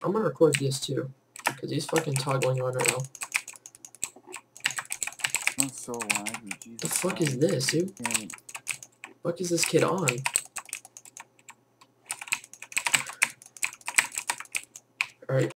I'm gonna record this too, because he's fucking toggling on right now. I'm so laggy, Jesus. The fuck is this, dude? Christ. Fuck is this kid on?